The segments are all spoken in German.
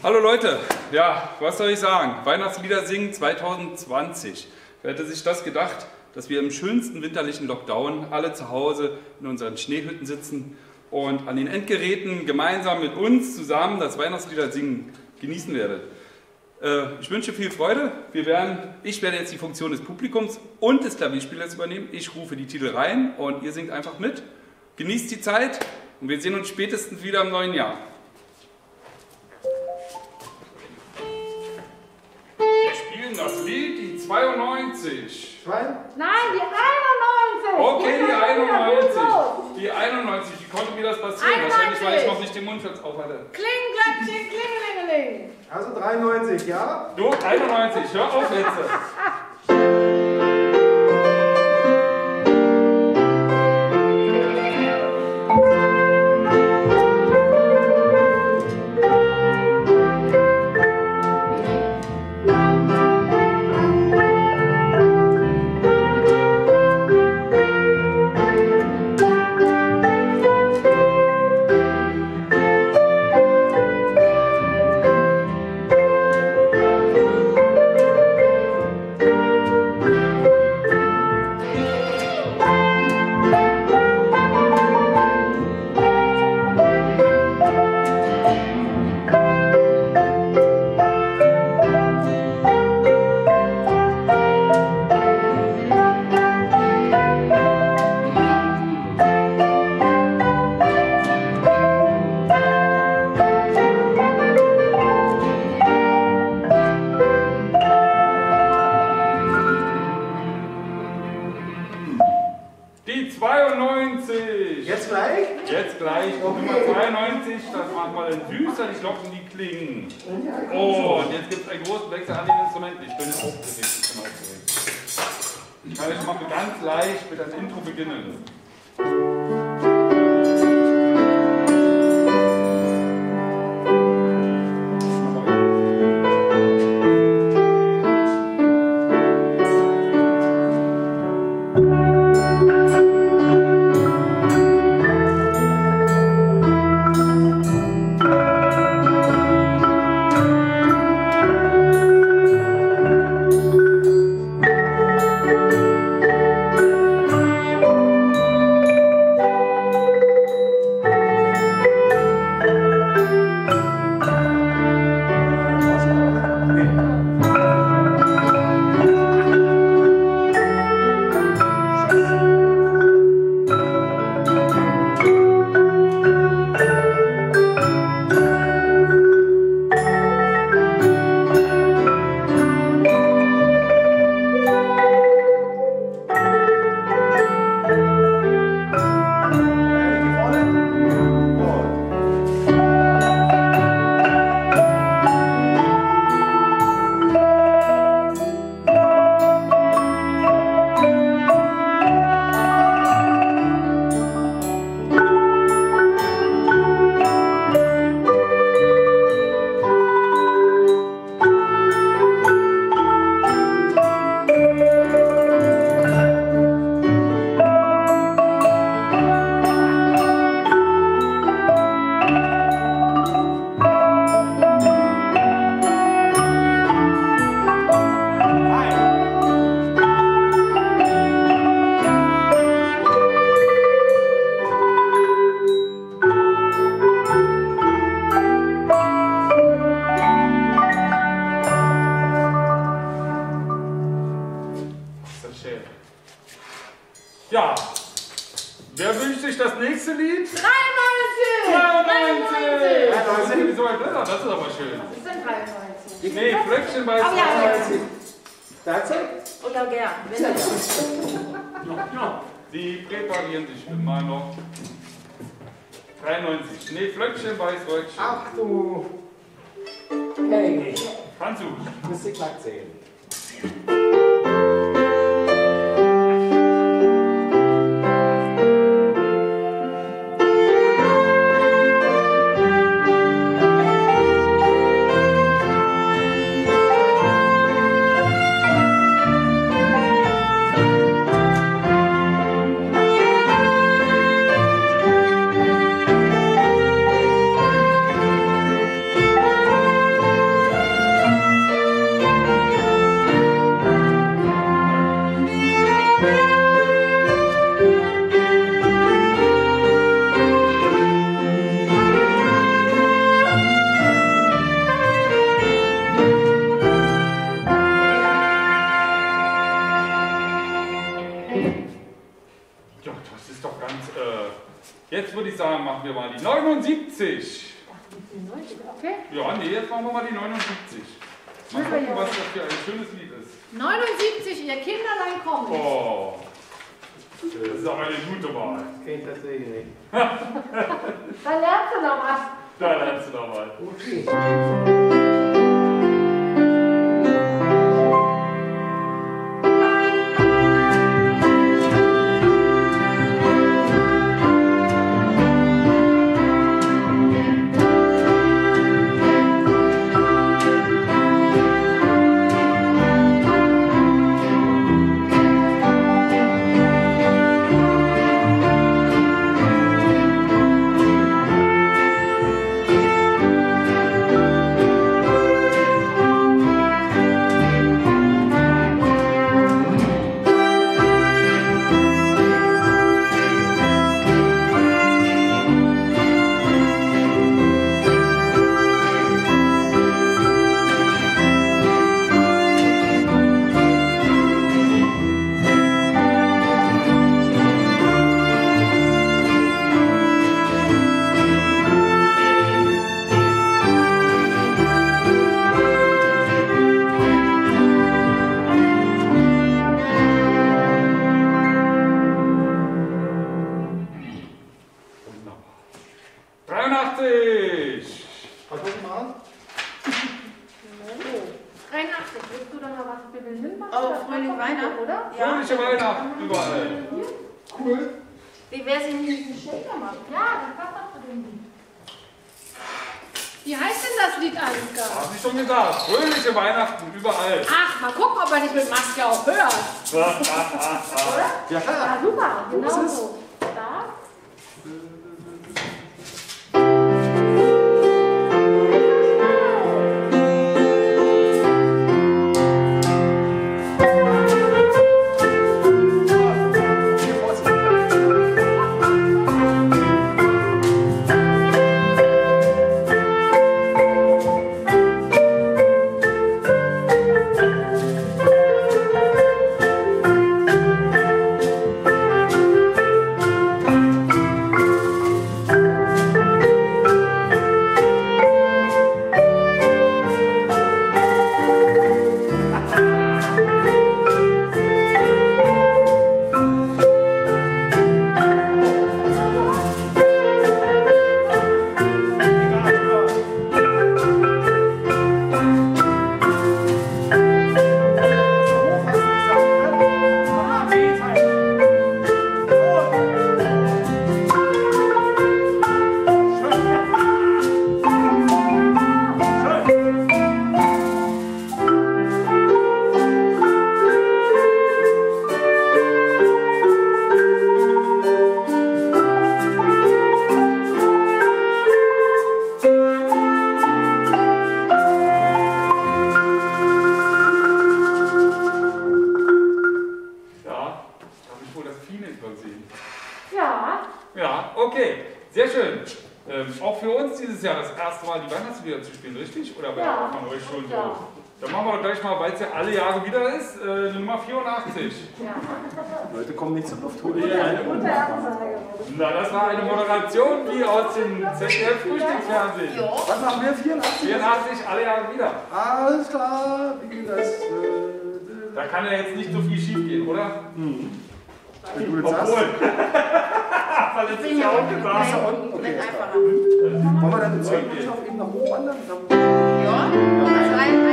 Hallo Leute, ja, was soll ich sagen? Weihnachtslieder singen 2020. Wer hätte sich das gedacht, dass wir im schönsten winterlichen Lockdown alle zu Hause in unseren Schneehütten sitzen und an den Endgeräten gemeinsam mit uns zusammen das Weihnachtslieder singen genießen werden. Ich wünsche viel Freude. Ich werde jetzt die Funktion des Publikums und des Klavierspielers übernehmen. Ich rufe die Titel rein und ihr singt einfach mit. Genießt die Zeit und wir sehen uns spätestens wieder im neuen Jahr. Wir spielen das Lied, die 92. Nein, die 91. Okay, die 91. Die 91. Wie konnte mir das passieren? 91. Wahrscheinlich, weil ich noch nicht den Mundschutz auf hatte. Klingelglöckchen, klingelingeling. Also 93, ja? Du, 91. Hör auf jetzt. Die 92. Jetzt gleich? Jetzt gleich. Okay. Nummer 92. Das macht mal ein düsterlich locken die Klingen. Oh, und jetzt gibt es einen großen Wechsel an den Instrumenten. Ich bin aufgeregt. Ich kann jetzt mal ganz leicht mit einem Intro beginnen. Ja, wer wünscht sich das nächste Lied? 93. 93! Wieso ein Blätter? Das ist aber schön. Das sind 93. Nee, Flöckchen bei Oh, ja. 93. Dazu? Oder gern. Ja, die präparieren sich immer noch. 93. Schneeflöckchen, Weißröckchen. Ach du. Hey, Kannst du? müsste glatt sehen. ich sagen, machen wir mal die 79. Okay. Ja, nee, jetzt machen wir mal die 79. Mal gucken, was das für ein schönes Lied ist. 79, ihr Kinderlein kommt. Oh, das ist aber eine gute Wahl. Kennt das nicht. Da lernst du noch was. Da lernst du noch mal. Okay. Fröhliche Weihnachten überall. Cool. Wie wäre es, wenn ich einen Shaker mache? Ja, das passt auch zu dem Lied. Wie heißt denn das Lied, Ansgar? Hab ich schon gesagt. Fröhliche Weihnachten überall. Ach, mal gucken, ob er nicht mit Maske auch hört. Oder? Ja, klar. Ja, super. Wo Genau ist es? so. Da. Auch für uns dieses Jahr das erste Mal die Weihnachtslieder zu spielen, richtig? Oder wer Ja, von euch schon ja. so? Dann machen wir gleich mal, weil es ja alle Jahre wieder ist, Nummer 84. Ja. Leute kommen nicht so oft hoch. Na, das war eine Moderation wie aus dem ZDF-Frühstücksfernsehen. Was machen wir? 84? 84, alle Jahre wieder. Alles klar. Wie geht das? Da kann ja jetzt nicht so viel schief gehen, oder? Wie du das sagst. Obwohl. Weil es ist ja auch gesagt. Okay, wollen wir dann den zweiten Buchstaben eben nach oben wandern? Ja, also ein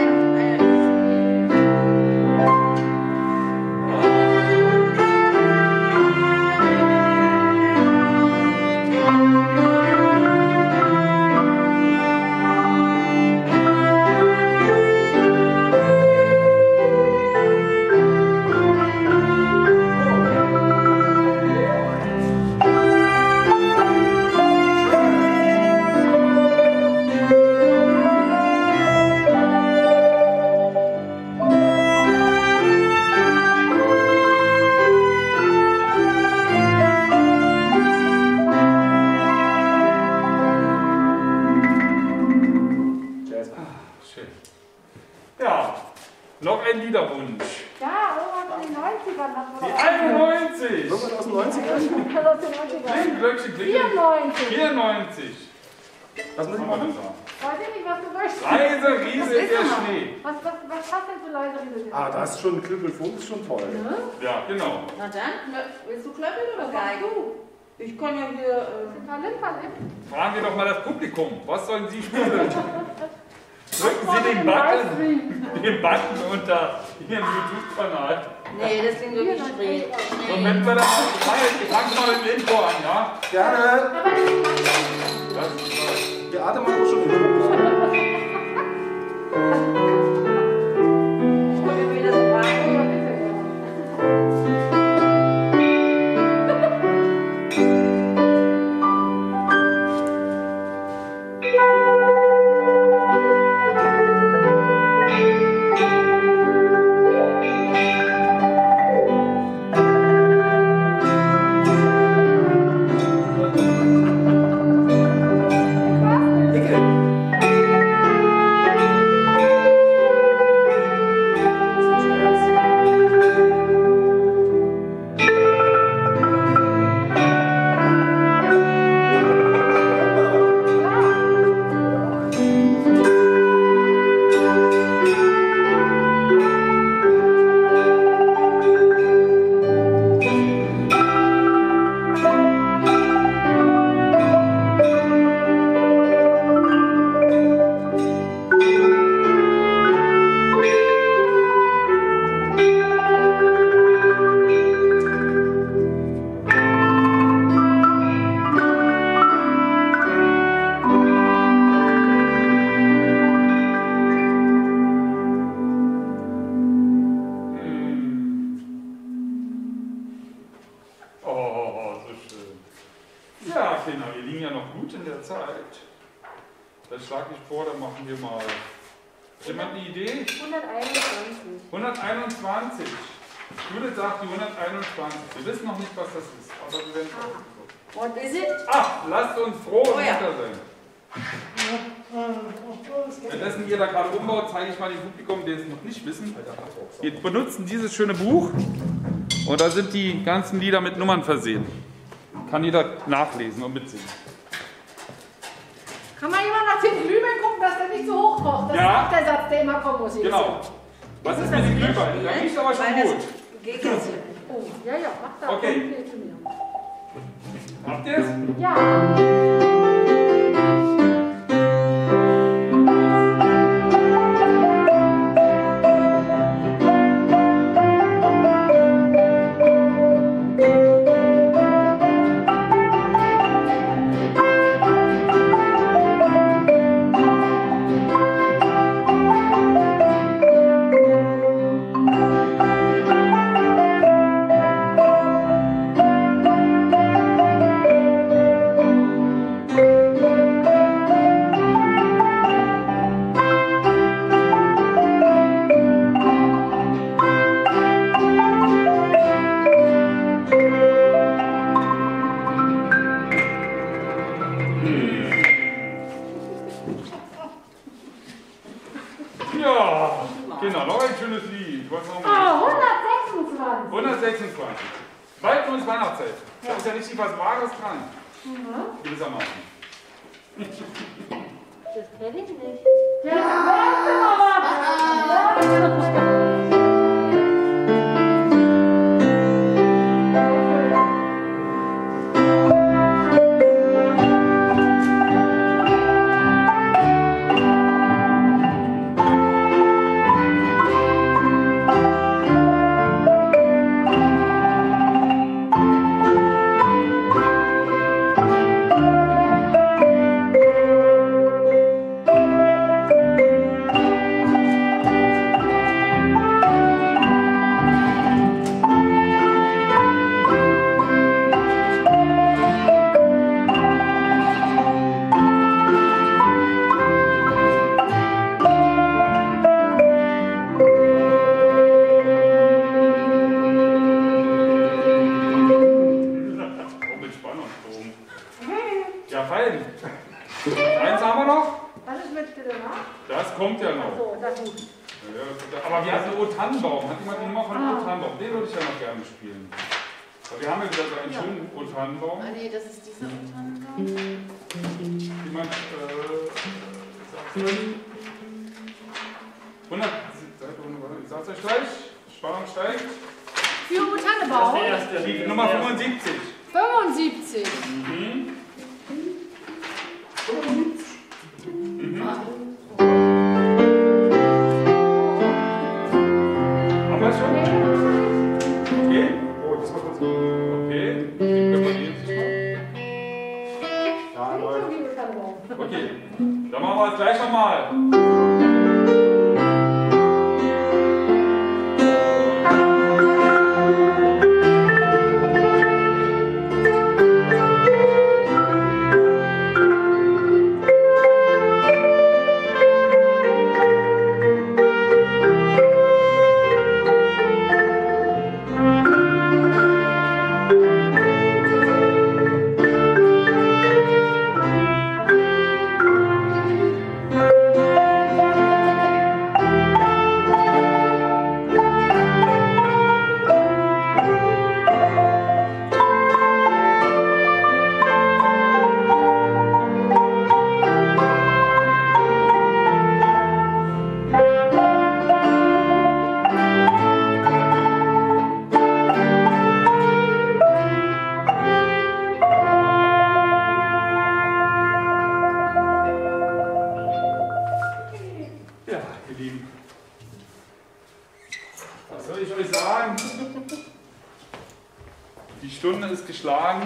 Noch ein Liederwunsch. Ja, irgendwas in den 90ern. Die 91. Irgendwas aus den 90ern? Aus den 90ern. Klingelglöckchen, 94. 94. Was muss ich machen? Weiß ich nicht, was du möchtest. Leise Riese ist der Schnee. Was passt denn zu leise Riese? Ah, das ist schon Klüppelfunk, ist schon toll. Ja, genau. Na dann, willst du Klöppel oder Geige? Ich kann ja hier. Fragen wir doch mal das Publikum. Was sollen Sie spielen? Drücken Sie den Button unter Ihrem YouTube-Kanal. Nee, das klingt wirklich schräg. So, wenn wir das ich fange mal mit dem Intro an, ja? Gerne. Das ist toll. Der Atem hat auch schon wieder. Ich komme mir wieder so rein. Das schlage ich vor, dann machen wir mal. Jemand eine Idee? 121. 121. Judith sagt die 121. Wir wissen noch nicht, was das ist, aber wir werden es What is it? Ach, lasst uns froh und ja. munter sein. Währenddessen ihr da gerade umbaut, zeige ich mal dem Publikum, die es noch nicht wissen. Wir benutzen dieses schöne Buch und da sind die ganzen Lieder mit Nummern versehen. Kann jeder nachlesen und mitsingen. Kann mal jemand nach den Glühwein gucken, dass der nicht so hoch kocht? Das Ja. ist auch der Satz, der immer kommen muss. Genau. Was ist mit dem Glühwein? Der riecht aber schon gut. Geht jetzt. Oh, ja, ja, mach da. Okay. Komm, zu mir. Habt ihr es? Ja. Ja, genau, noch ein schönes Lied. Was haben wir? Ah, 126. 126. Bald nur ins Weihnachtszeit. Da ist ja richtig was Wahres dran. Gewissermaßen. Das kenn ich nicht. Ja, das wär's aber. Ja, fein. Eins haben wir noch. Was ist mit Stille Nacht? Das kommt ja noch. So, das gut. Aber wir hatten O Tannenbaum. Hat jemand die Nummer von O Tannenbaum? Den würde ich ja noch gerne spielen. Aber wir haben ja wieder so einen schönen O Tannenbaum. Ah, nee, das ist dieser O Tannenbaum. Jemand, 100, ich sag's euch gleich, Spannung steigt. Für O Tannenbaum. Die Nummer 75. 75. Mhm. Haben wir schon? Okay. Oh, das war kurz. Okay. Die präparieren sich mal. Ja, läuft. Okay. Dann machen wir es gleich nochmal. Geschlagen.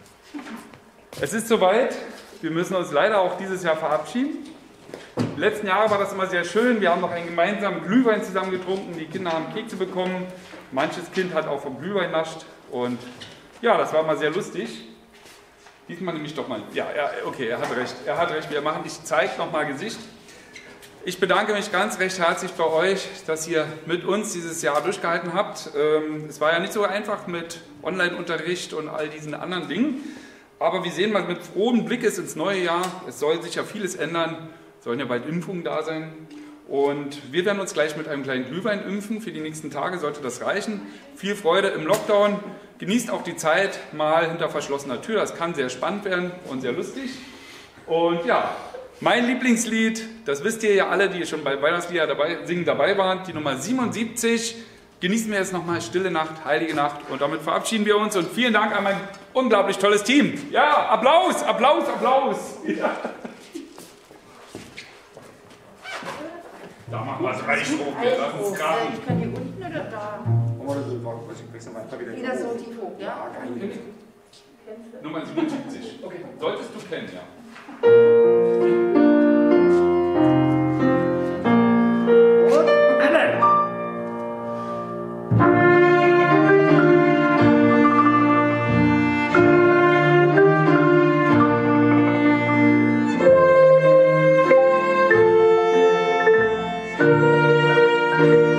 Es ist soweit. Wir müssen uns leider auch dieses Jahr verabschieden. Die letzten Jahre war das immer sehr schön. Wir haben noch einen gemeinsamen Glühwein zusammen getrunken. Die Kinder haben Kekse bekommen. Manches Kind hat auch vom Glühwein nascht. Und ja, das war mal sehr lustig. Diesmal nehme ich doch mal. Ja, okay, er hat recht. Er hat recht. Wir machen, ich zeige nochmal Gesicht. Ich bedanke mich ganz recht herzlich bei euch, dass ihr mit uns dieses Jahr durchgehalten habt. Es war ja nicht so einfach mit Online-Unterricht und all diesen anderen Dingen. Aber wir sehen mal mit frohem Blick ins neue Jahr. Es soll sich ja vieles ändern. Es sollen ja bald Impfungen da sein. Und wir werden uns gleich mit einem kleinen Glühwein impfen. Für die nächsten Tage sollte das reichen. Viel Freude im Lockdown. Genießt auch die Zeit mal hinter verschlossener Tür. Das kann sehr spannend werden und sehr lustig. Und ja, mein Lieblingslied, das wisst ihr ja alle, die schon bei Weihnachtslieder dabei waren, die Nummer 77. Genießen wir jetzt nochmal Stille Nacht, Heilige Nacht und damit verabschieden wir uns und vielen Dank an mein unglaublich tolles Team. Ja, Applaus, Applaus, Applaus. Ja. Da machen wir es reich hoch, wir lassen es krachen. Ich kann hier unten oder da? Wieder so tief hoch, ja? Nummer 77. Okay. Solltest du kennen, ja. Thank you.